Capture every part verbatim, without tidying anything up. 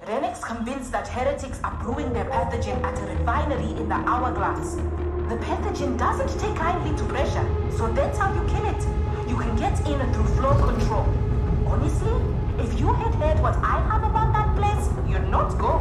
Renek's convinced that heretics are brewing their pathogen at a refinery in the Hourglass. The pathogen doesn't take kindly to pressure, so that's how you kill it. You can get in through flow control. Honestly, if you had heard what I have about that place, you'd not go.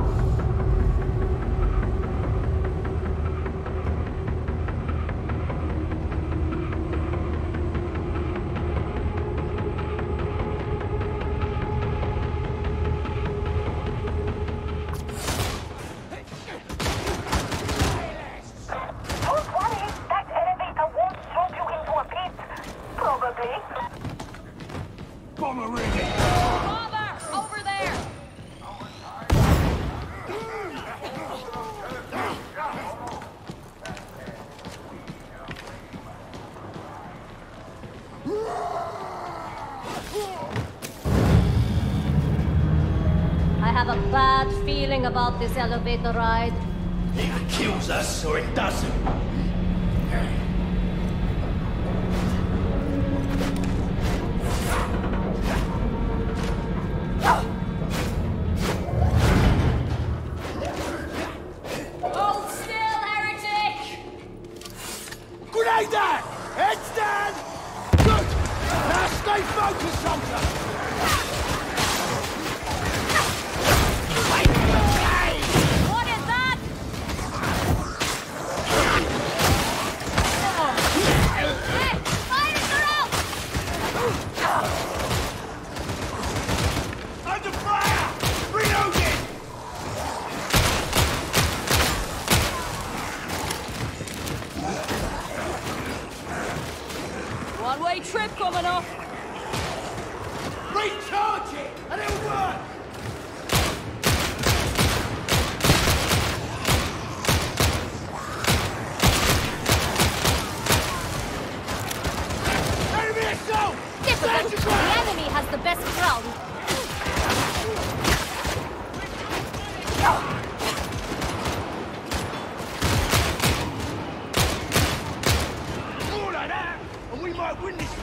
About this elevator ride. It kills us or it doesn't. Hold still, heretic! Grenade that! Heads down! Good! Now stay focused, soldier! One-way trip coming up! Recharge it, and it'll work! Enemy assault! Difficult. The enemy has the best ground. Win this.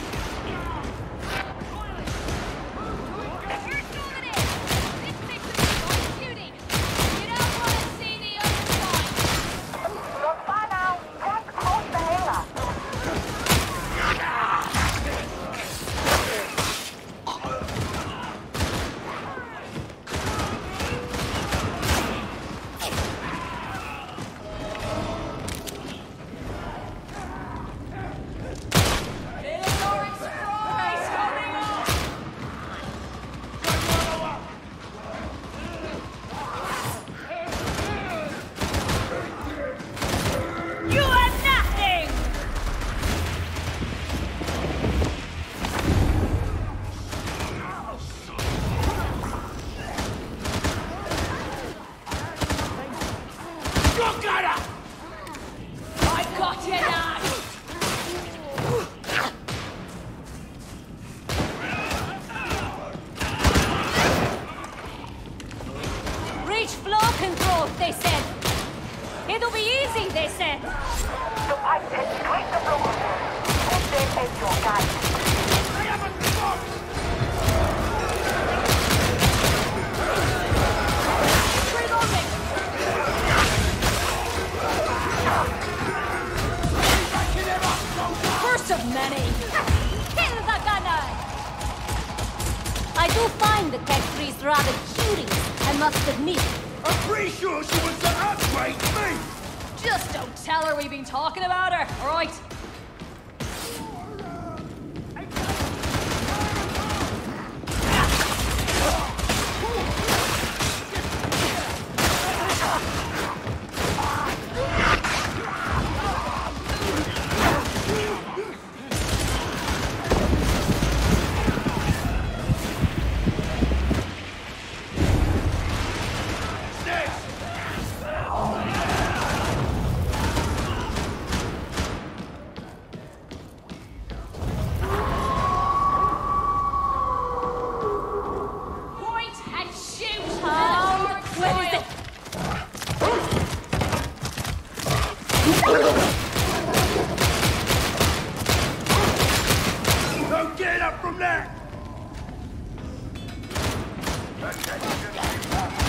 Don't get up from there!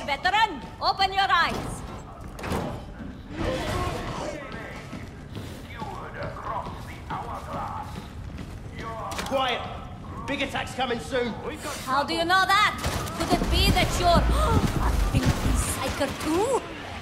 veteran. Open your eyes. Quiet. Big attack's coming soon. How do you know that? Could it be that you're a filthy psyker too?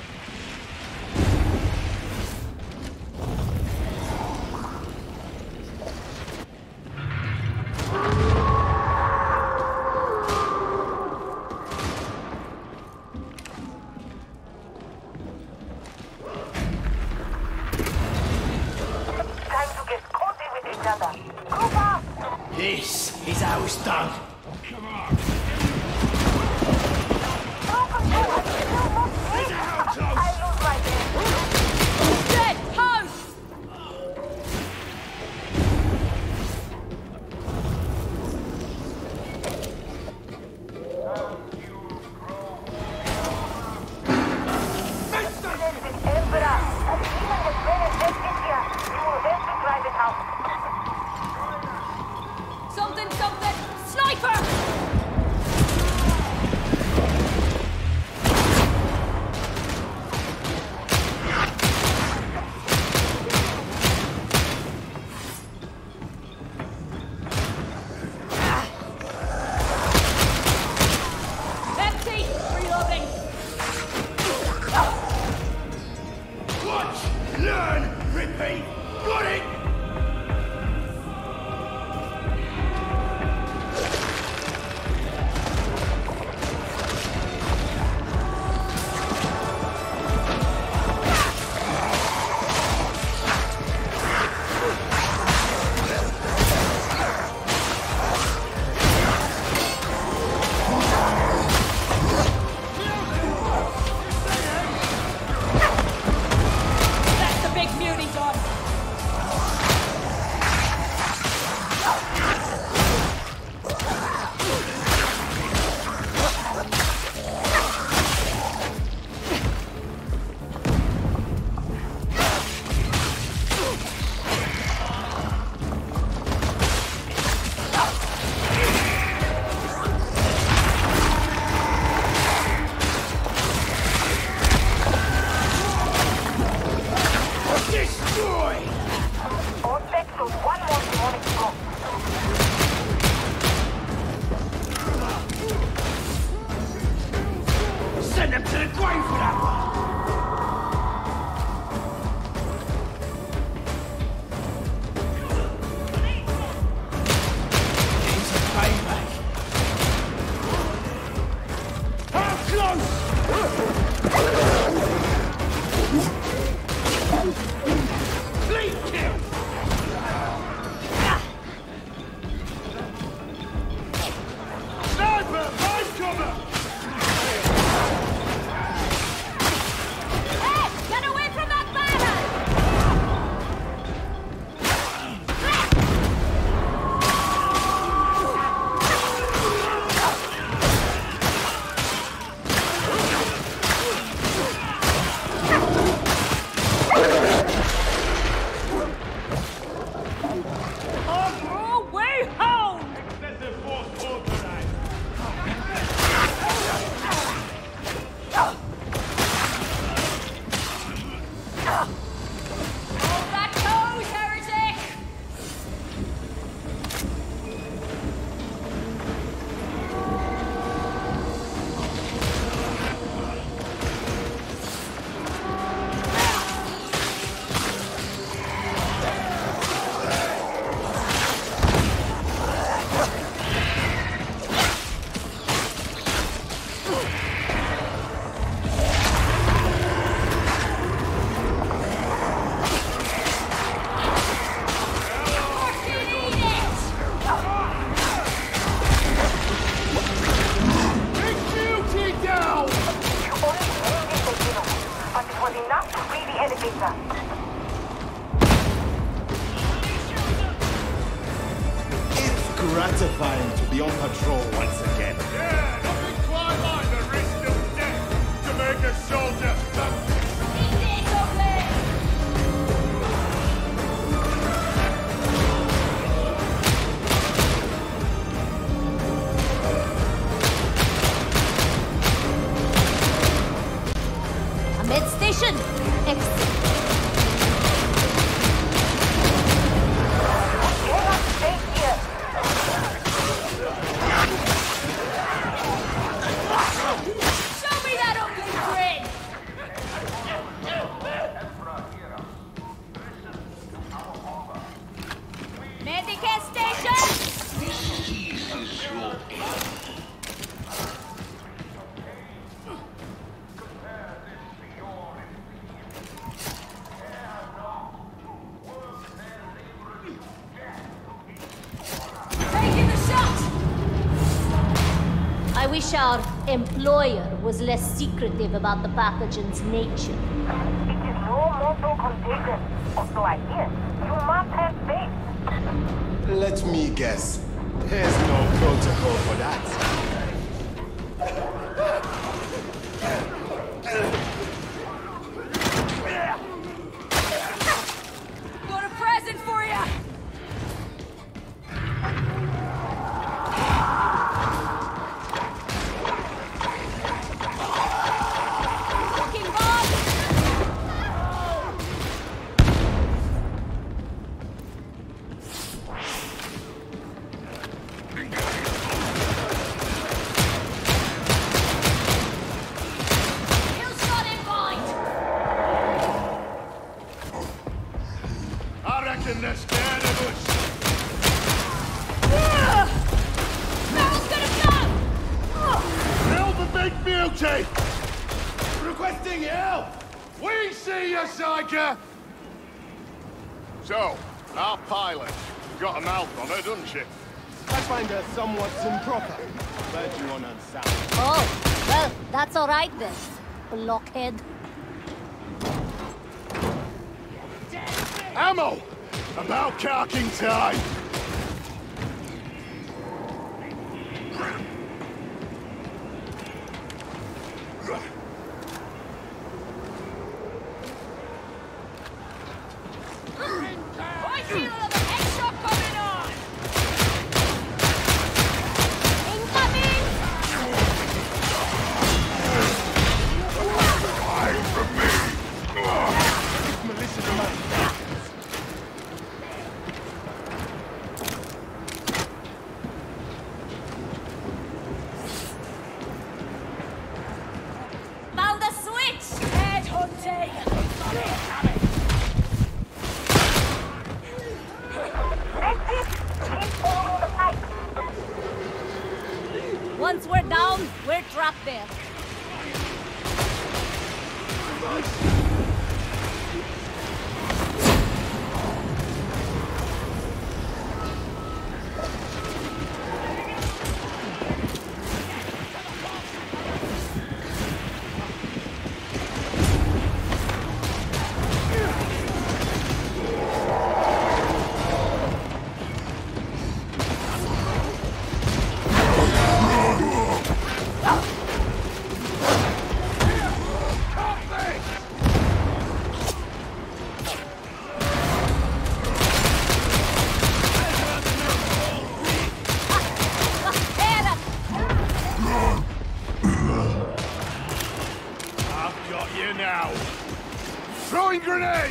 Time to get cozy with each other. Group up! This is how it's done. I lose my head. Dead! House! Emperor, as even as well as this India, you will have to drive it out. Something, something! Sniper! Empty! Reloading! Watch, learn, repeat. Got it? That's the big beauty done! Destroy! All sections, one more demonic block. Send them to the grave for that one. It's a payback. How close? Fleet kill! Sniper, find cover! Hey! Get away from that banner! Oh, way home! Hold that toes, heretic! Duty down! You only wounded the hero, but it was enough to free the elevator. It's gratifying to be on patrol once again. Yeah, nothing quite like the risk of death to make a soldier. wish our employer was less secretive about the pathogen's nature. It is no mortal contagion, or so I hear. You must have faith. Let me guess. There's no protocol for that. Got a present for you! Fucking bomb! Kill shot in mind! I reckon they're scared of us. Barrel's gonna blow! Kill the big beauty! Requesting help! We see you, Psyker! So, our pilot. Got a mouth on her, doesn't she? I find her somewhat improper. But you won't understand. Oh, well, that's all right then, blockhead. Ammo! About carking time! I feel another headshot coming on! Incoming! Hide from me! Malicious man. Found a switch! Head hunting! Once we're down, we're trapped there. I've got you now! Throwing grenade!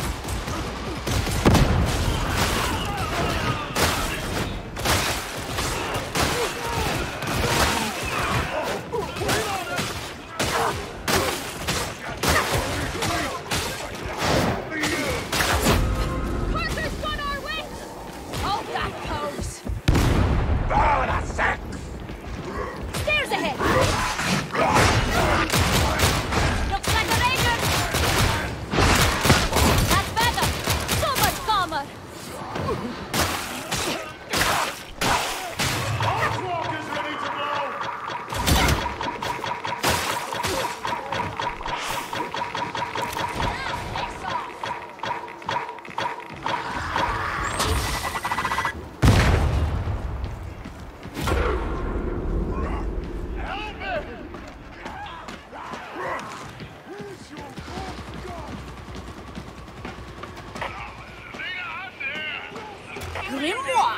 Parker's got our wit! Hold that pose! Oh, the sex! Stairs ahead! Looks like a ranger! That's better! So much calmer! Walker's ready to blow! Help me! Grimoire!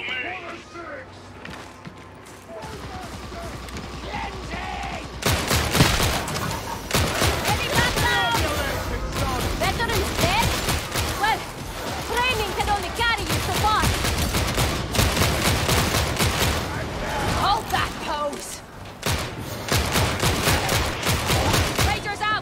Ready back down! Veterans dead? Well, training can only carry you so far. Hold that pose! Rangers out!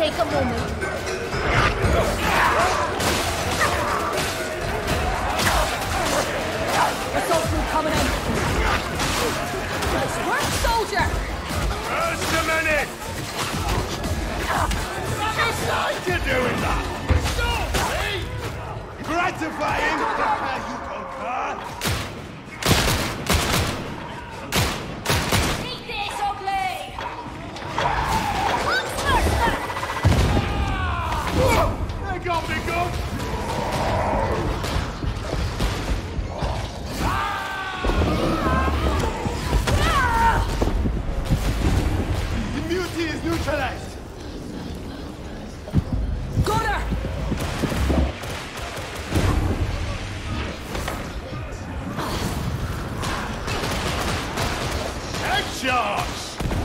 take a moment. Assault group coming in. Nice work, soldier! Just a minute! Psyker doing that! Stop, me! Gratifying! You conquer! Eat this, ugly! They got me good! Immunity is neutralized! Got her! Headshots!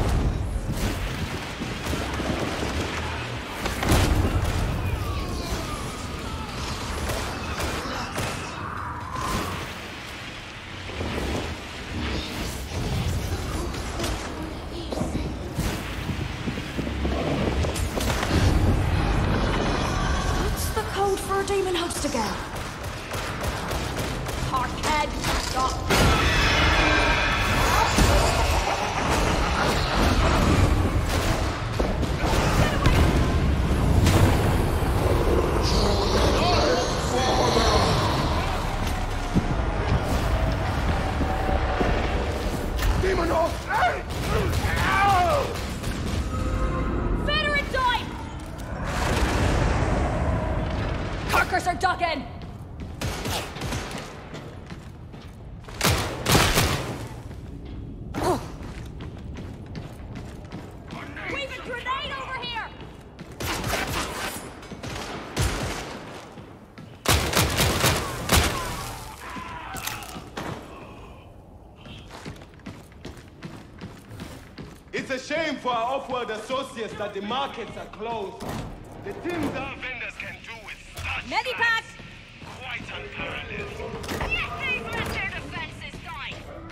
What's the code for a demon host again? Parkhead, stop. Demon off! Veteran time! Carcass are ducking! We've a grenade over here! It's a shame for our off-world associates that the markets are closed. The things our vendors can do with such Medipack! quite unparalleled. Yes, these Richard defenses die!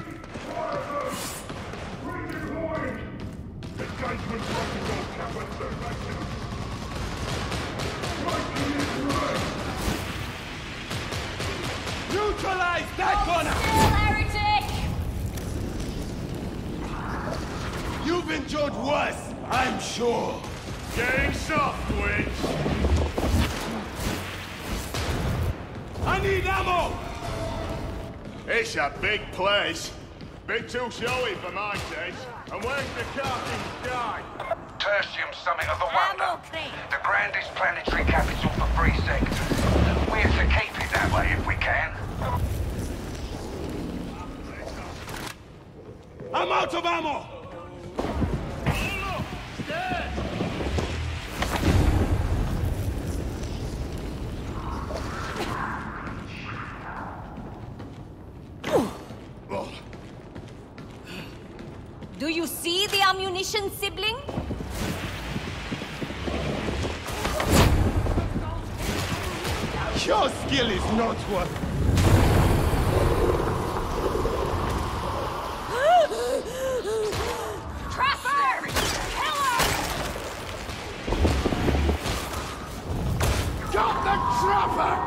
neutralize that corner! Still, heretic! You've endured worse, I'm sure. Getting soft, witch. I need ammo! It's a big place. Bit too showy for my taste. And where's the captain's guy? Tertium Summit of the Wonder. Ammo crate. The grandest planetary capital for free sectors. We're to keep it that way if we can. I'm out of ammo! Do you see the ammunition, sibling? Your skill is not worth... Trapper! Killer! Got the trapper!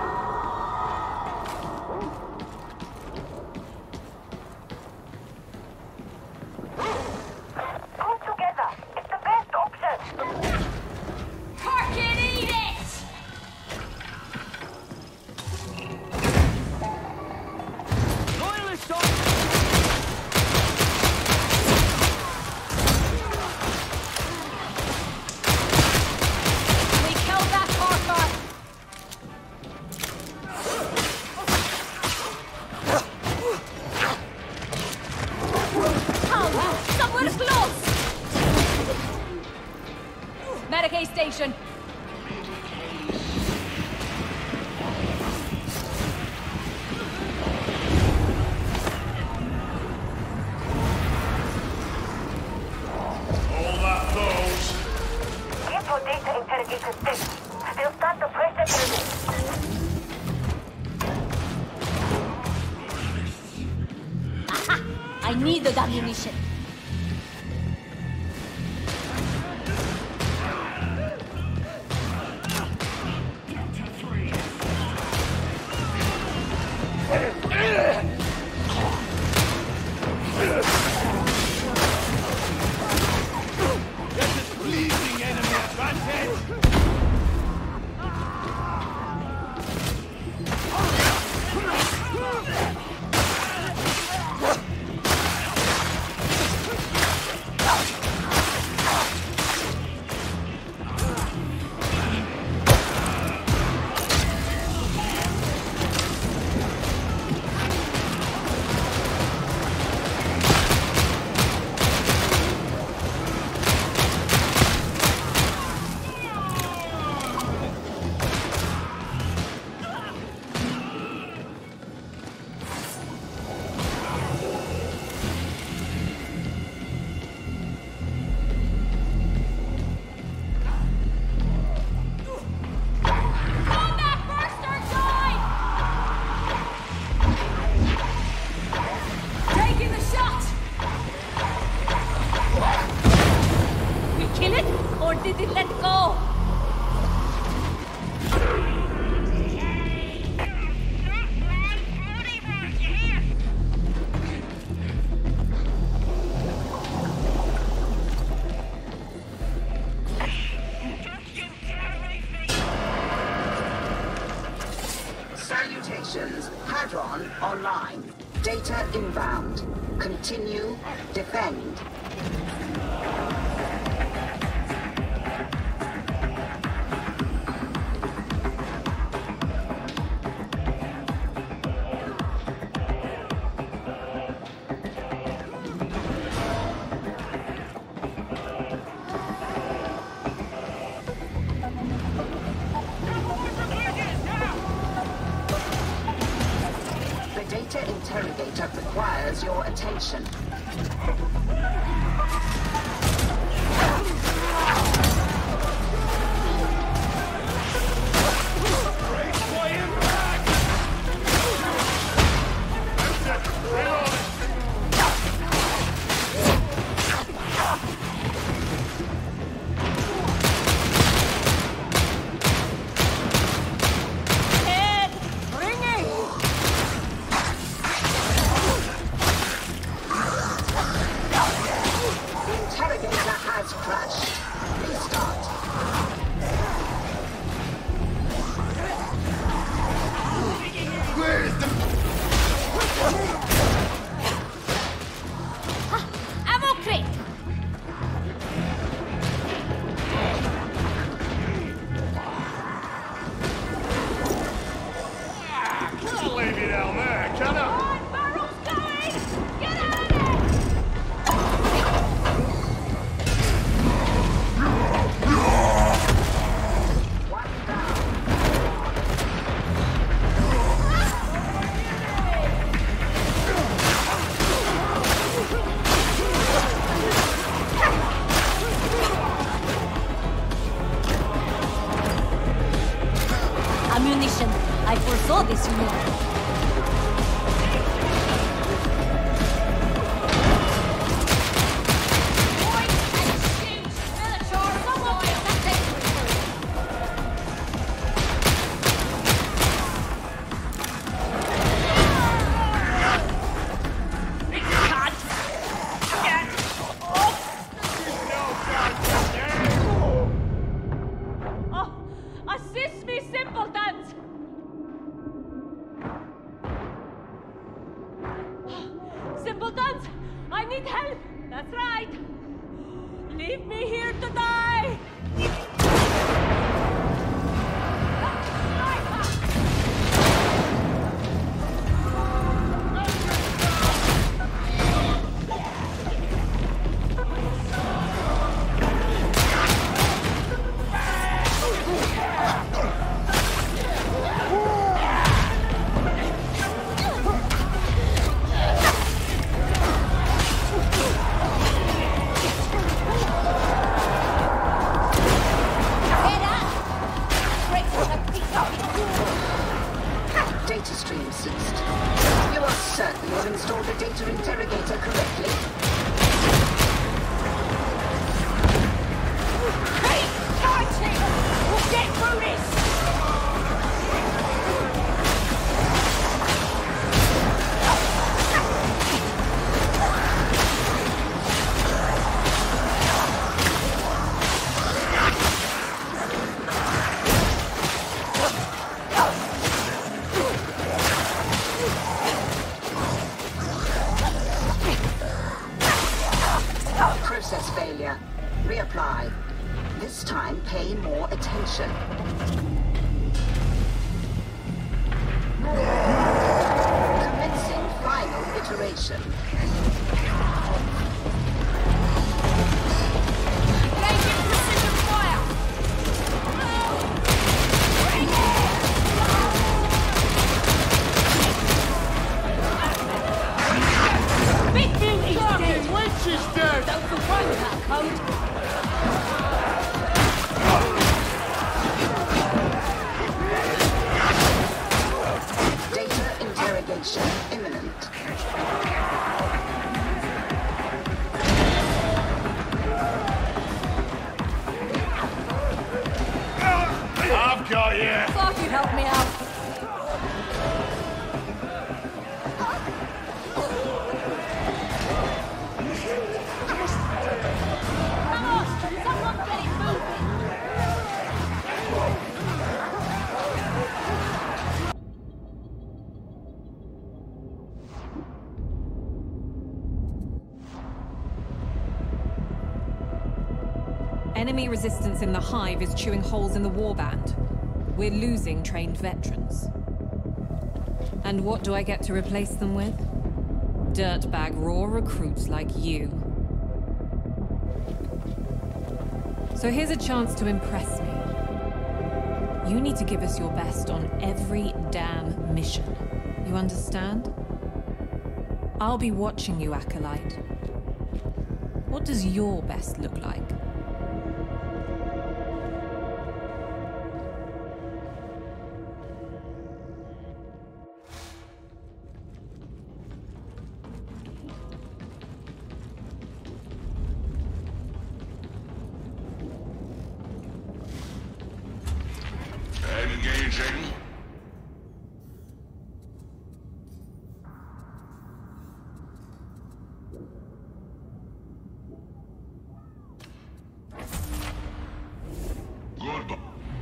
Put together. It's the best option. Park it, eat it! Loyalist on! We killed that Parker! Oh, somewhere close! Medicaid station. All that those. Get your data interrogator state. They'll start the pressure training. Aha! I needed ammunition. Hadron online. Data inbound. Continue. Defend. Interrogator requires your attention. I foresaw this, you know. Simpletons! I need help! That's right! Leave me here to die! Data stream ceased. You are certain you've installed the data interrogator correctly? Hey! Fighting! We'll get through this! Process failure. Reapply. This time, pay more attention. Commencing final iteration. Engaging precision fire! Big beauty's dead! Witch is dead! Don't confront that code! Data interrogation imminent. I've got you! Thought you'd help me out. Come on! Someone get it moving! Enemy resistance in the hive is chewing holes in the warband. We're losing trained veterans. And what do I get to replace them with? Dirtbag raw recruits like you. So here's a chance to impress me. You need to give us your best on every damn mission. You understand? I'll be watching you, Acolyte. What does your best look like? Engaging. Good.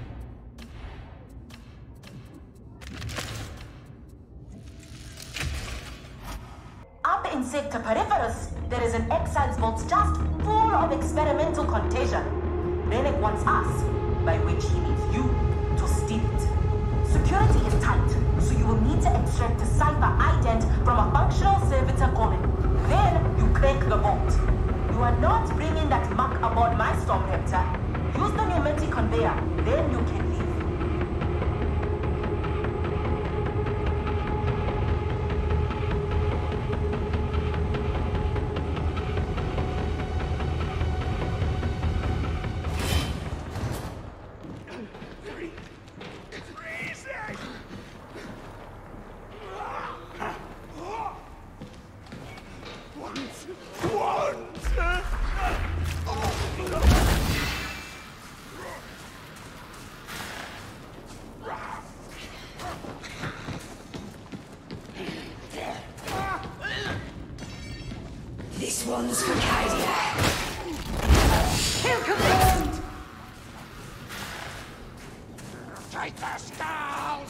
Up in Sector Peripherus, there is an exile's vault just full of experimental contagion. Rennick wants us, by which he needs you, to steal it. Security is tight, so you will need to extract a cipher ident from a functional servitor common. Then you crank the vault. You are not bringing that muck aboard my Storm Raptor. Use the pneumatic conveyor, then you can leave. This one's for Cadia. Kill confirmed! Take the skulls!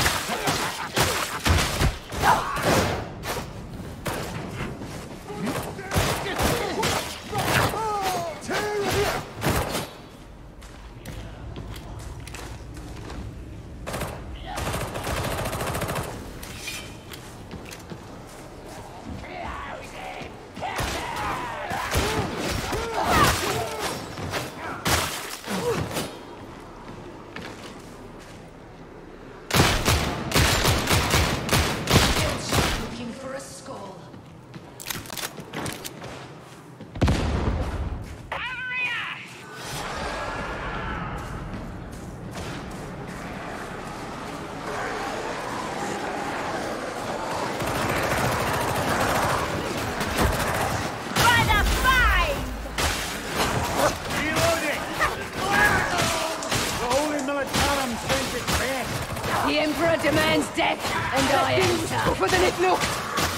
The Emperor demands death, and I answer. Tougher than it looked!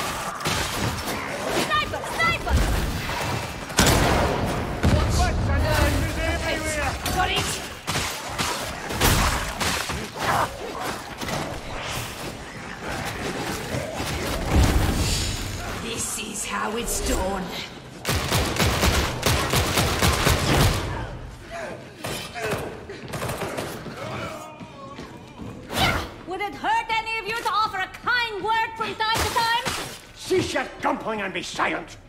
Sniper! Sniper! Watch! Got it! This is how it's done. Would it hurt any of you to offer a kind word from time to time? Cease your dumpling and be silent!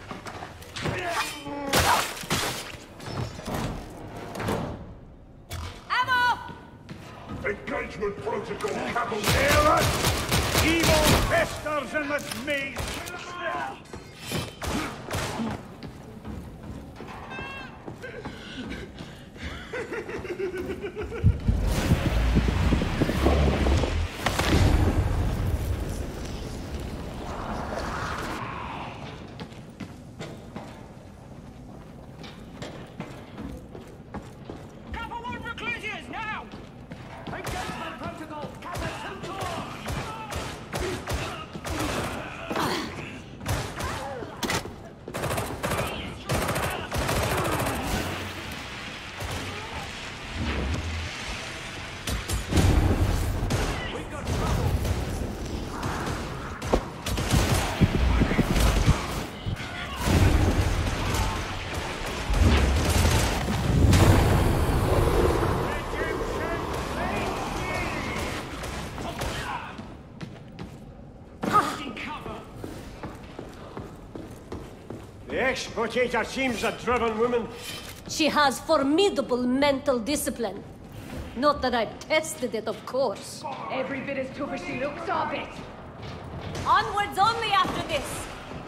Ammo! Engagement protocol, Caballero! Evil festers in this maze! The exploitator seems a driven woman. She has formidable mental discipline. Not that I've tested it, of course. Every bit as tough as she looks, I bet. Onwards only after this.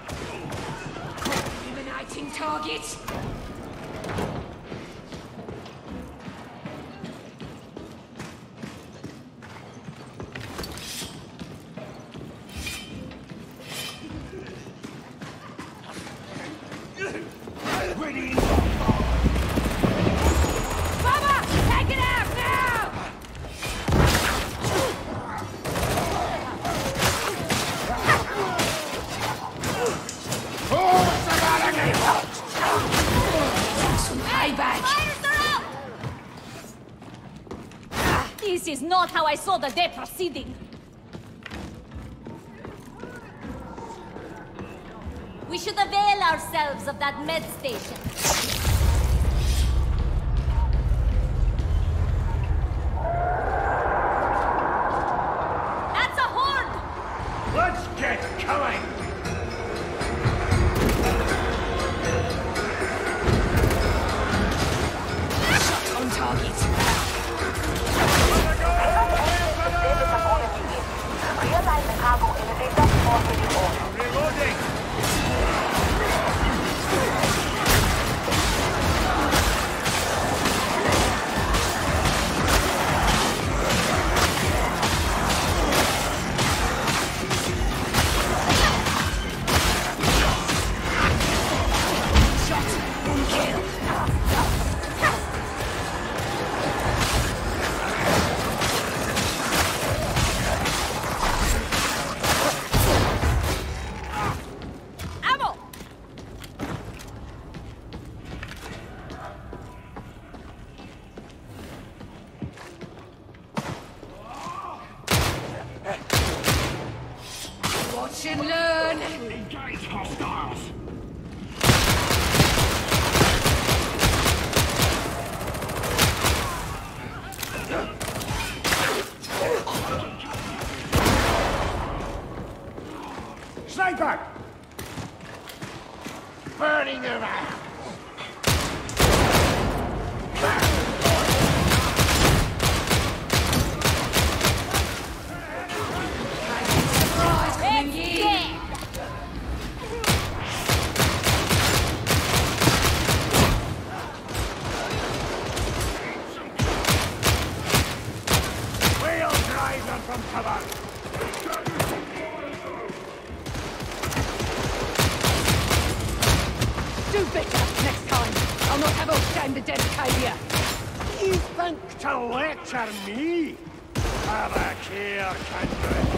Eliminating target. Ready! Baba! Take it out now! Who's the running out? Some payback! Fires are up! This is not how I saw the day proceeding. We should avail ourselves of that med station. That's a horde! Let's get going! Shot on target. Realign the cargo elevator already on. Reloading! Shot. One kill. Ammo! Watch and learn. Engage hostiles! Sniper! Burning them out! Surprise, coming in. Yeah! We'll drive them from cover! Do better next time. I'll not have us stand the dedicator. You think to lecture me? Have a care, Kendrick.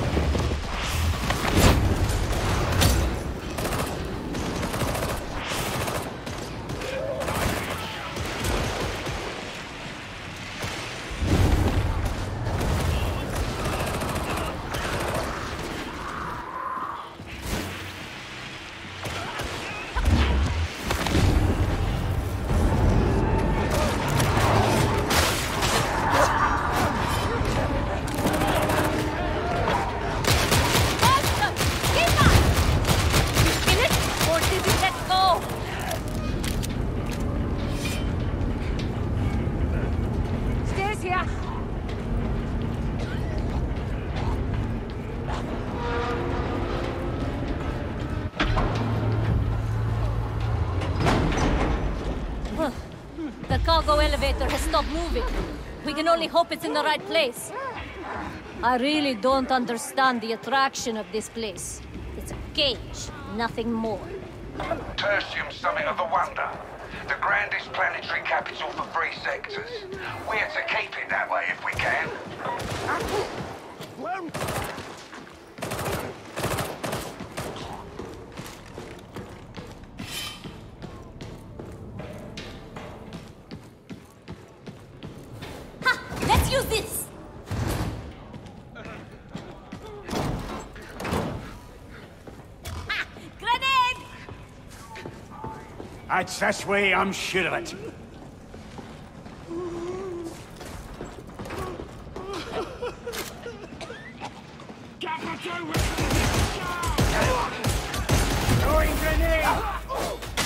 Awesome! Keep on! You kill it, or did you let go? Stairs here. Huh. The cargo elevator has stopped moving. We can only hope it's in the right place. I really don't understand the attraction of this place. It's a cage, nothing more. Tertium Summit of the Wonder. The grandest planetary capital for three sectors. We're to keep it that way if we can. Ha! Let's use this! Ah! Grenade! It's this way, I'm sure of it. Throwing grenade!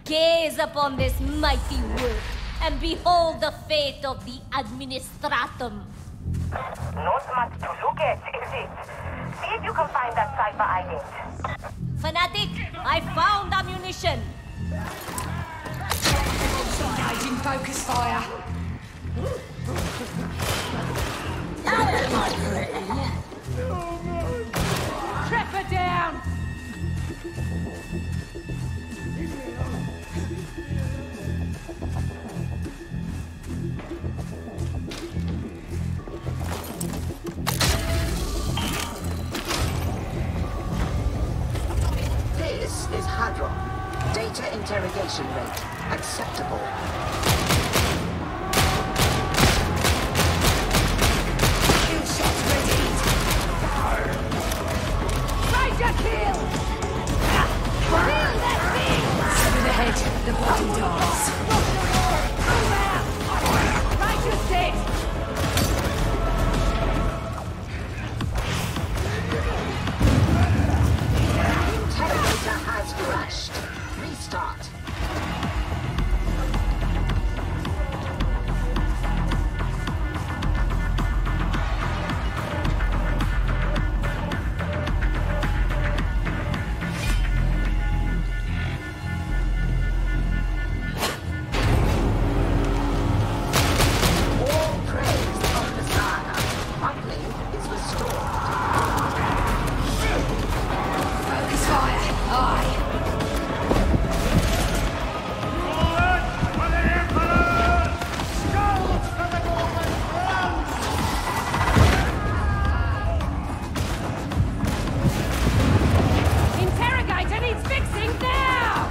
Gaze upon this mighty work, and behold the fate of the administratum. Not much to look at, is it? See if you can find that cipher I need. Fanatic, I found ammunition. Engaging focus fire. Trap her down. This is Hadron. Data interrogation rate acceptable. Kill shots ready. Ranger kill! Kill that thing! Sever the head, the body dies. Move out! Ranger's dead! Interrogator has crashed. Restart. All praise of Messiah. Uplink is restored. Focus fire. Aye. For the Emperor! Skulls for the Golden Crown! Interrogator needs fixing now!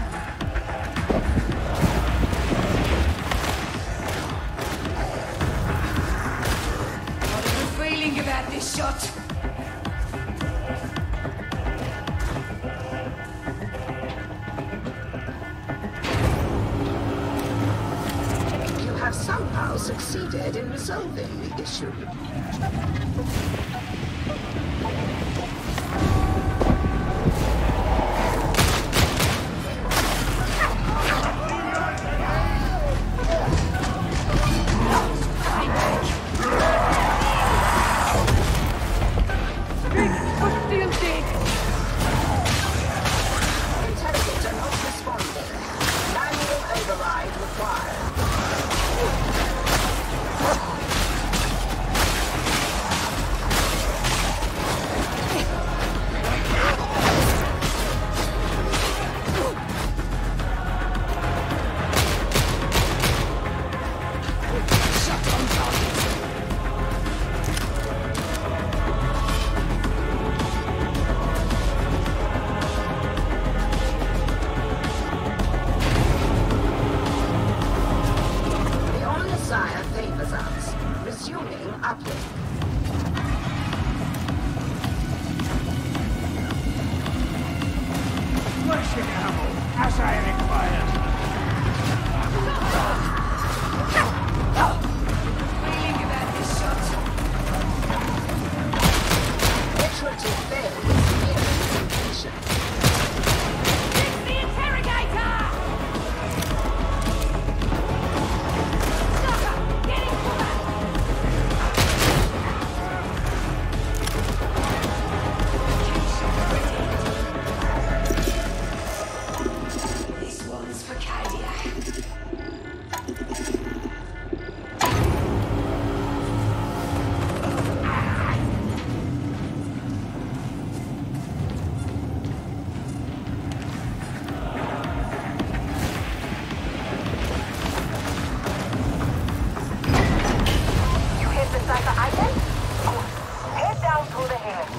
Got a good feeling about this shot. You have somehow succeeded in resolving the issue. Still dead. Interrogator not responding. Manual override required. Shot on target. The Omnissiah favors us. Resuming uplink. Flush your ammo, as I required. Feeling about this shot. Iterative fail is nearing completion. It's the interrogator! Sucker! Get him for that! This one's for Cadia. You hit the cipher item? Good. Head down through the hills.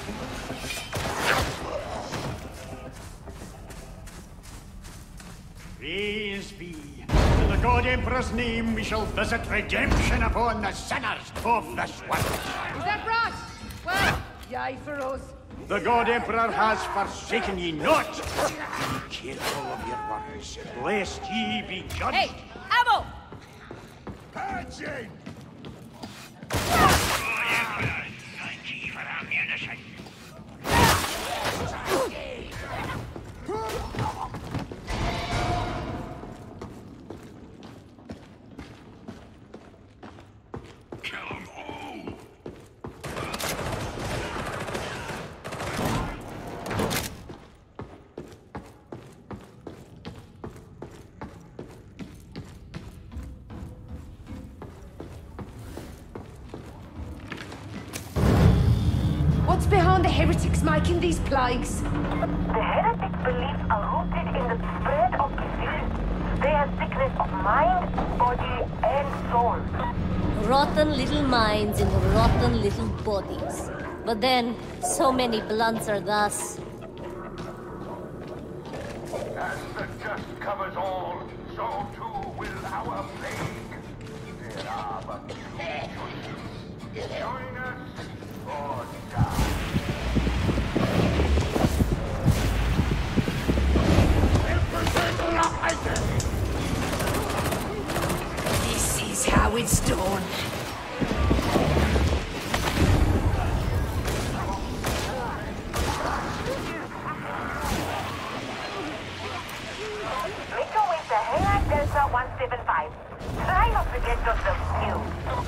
Praise be. In the God Emperor's name, we shall visit redemption upon the sinners of this world. Is that right? Well, yay for us. The God Emperor has forsaken ye not. Be careful of your words, lest ye be judged. Hey, ammo! Purging! Thank you for ammunition. heretics making these plagues? The heretic beliefs are rooted in the spread of disease. They are sickness of mind, body, and soul. Rotten little minds in rotten little bodies. But then, so many blunts are thus. As the just covers all, so too will our plague. There are but few choices. Join us or die. This is how it's done. one seven five. Try not to get yourself killed.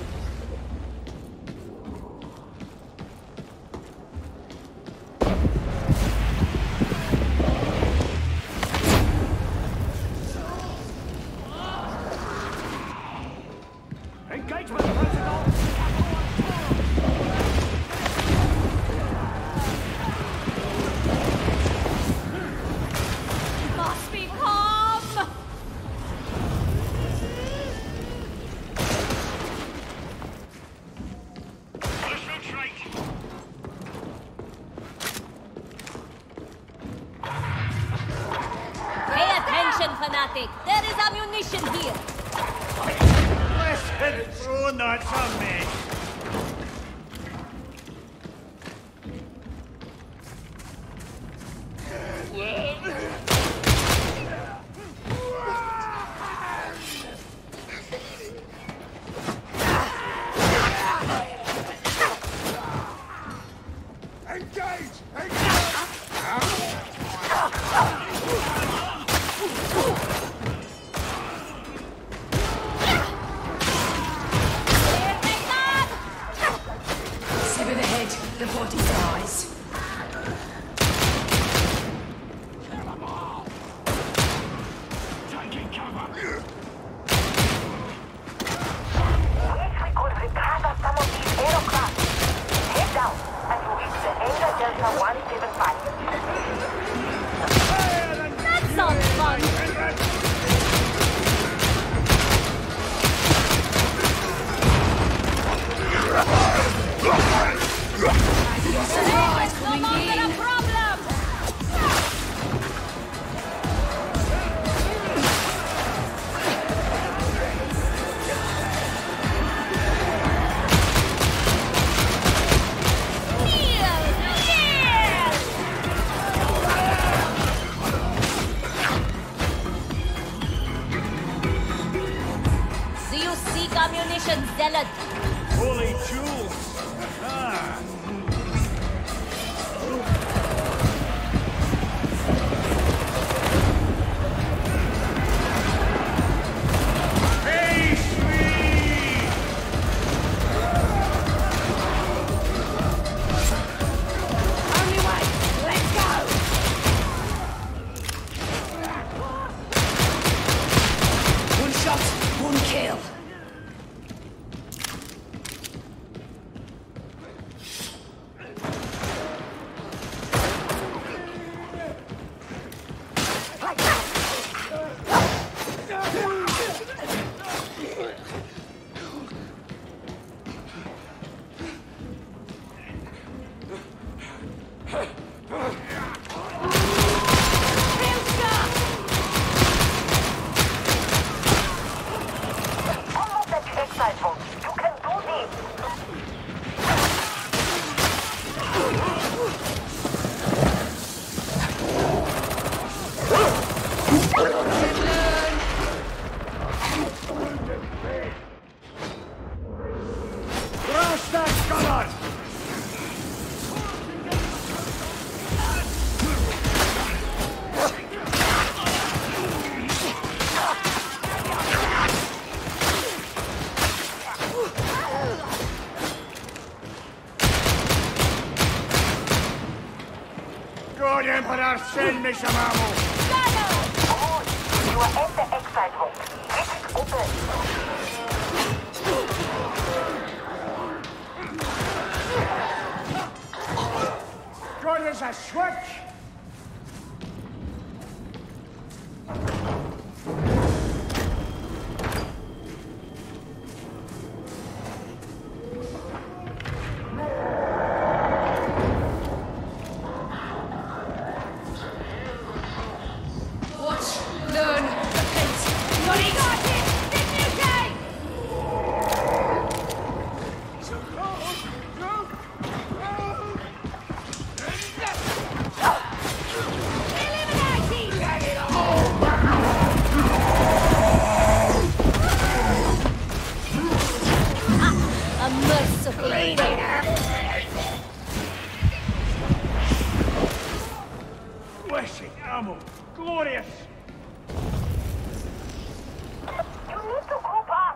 Engagement protocol! Must be calm! Fanatic, there is ammunition here. Listen, throw nuts on me. Engage! Sever the head, the body dies. Taking cover! Wish we could recover some of these aerocraft. Head down and you reach the Anger Delta one seven five. That sounds fun. It's no longer a problem! Kneel! Kneel! Do you seek ammunition, zealot? Holy jewels! Ah! God, Emperor, send me some ammo! Good! You are at the exile vault. It is open. switch! Flashing ammo! Glorious! You need to group up.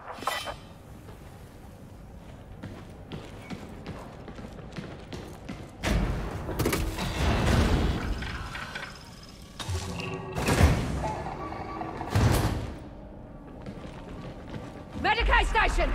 Medicaid station!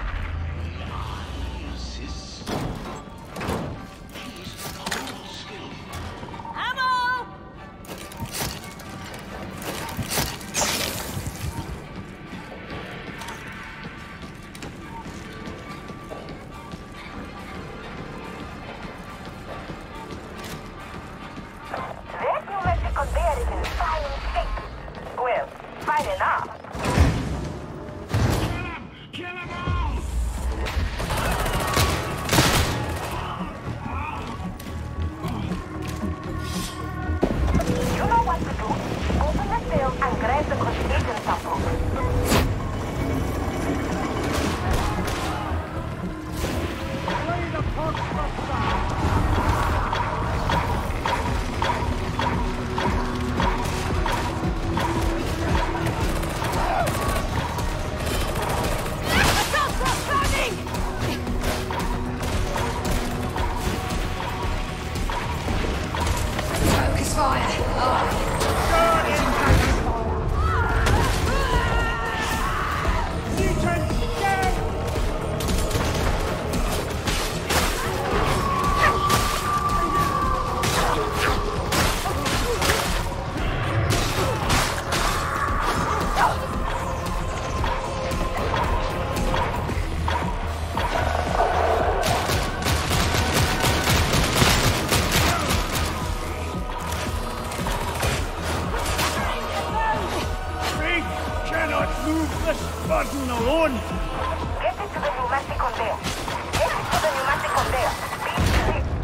Button alone! Get it to the pneumatic conveyor. Get it to the pneumatic conveyor. Speed, speed.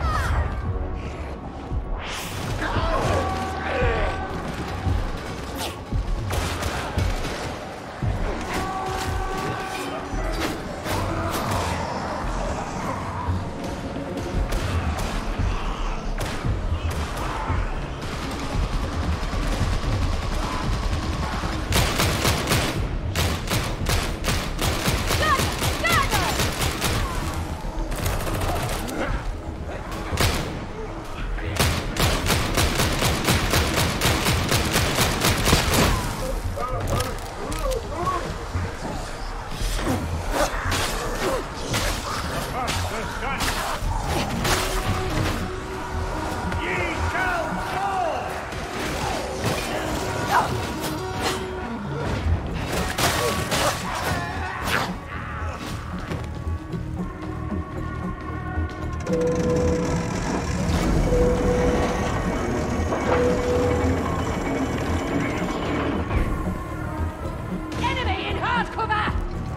Enemy in hard cover!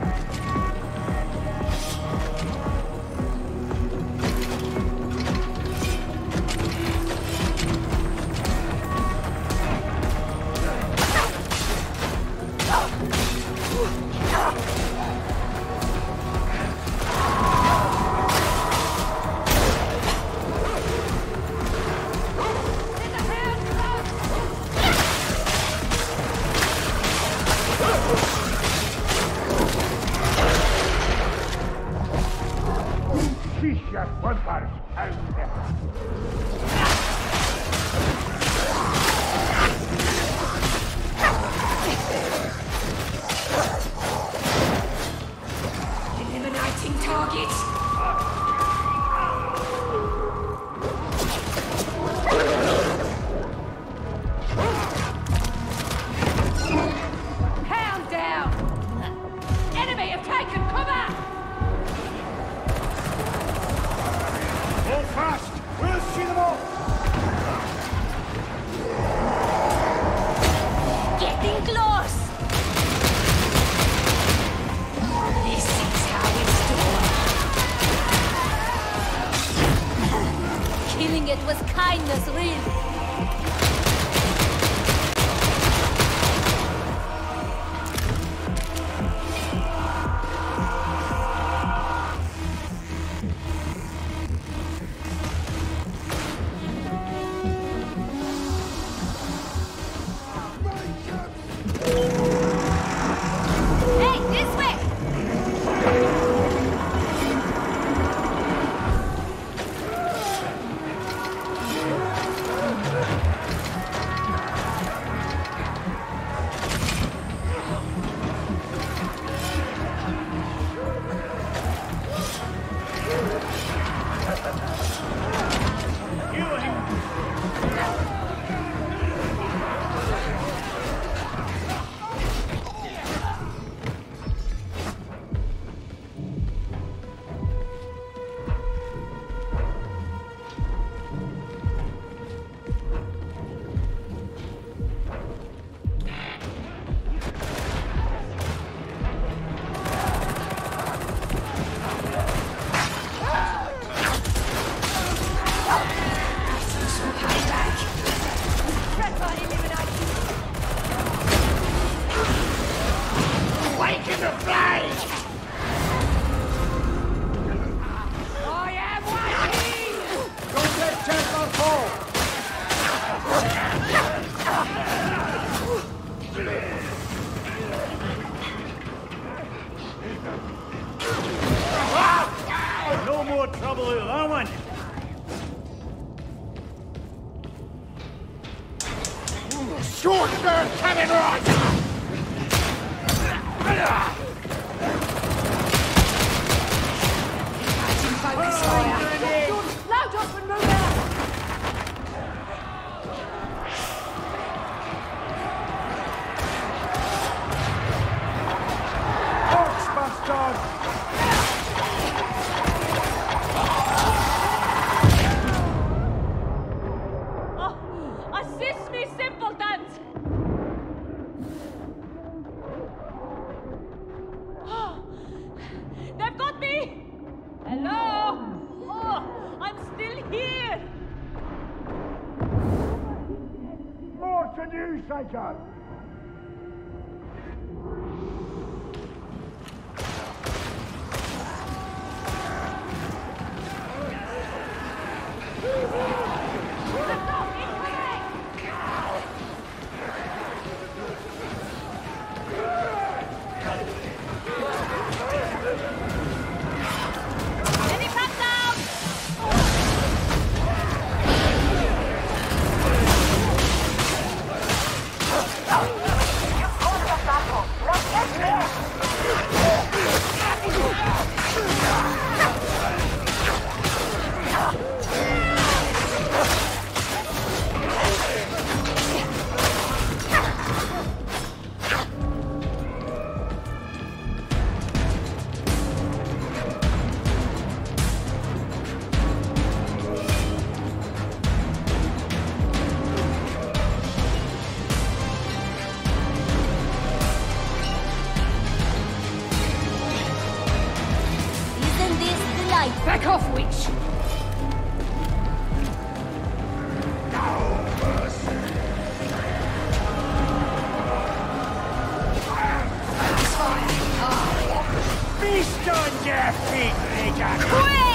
Fischer bumpers out there. Eliminating targets! Ah! was real. No more trouble with that one. Short there, cannon rod! Focus fire. Load up and move out. Orcs, bastard! Assist me, simpletons! They've got me! Hello? Oh, I'm still here! More to do, Psyker! Back off, witch! Feast on your feet, Major! Quick!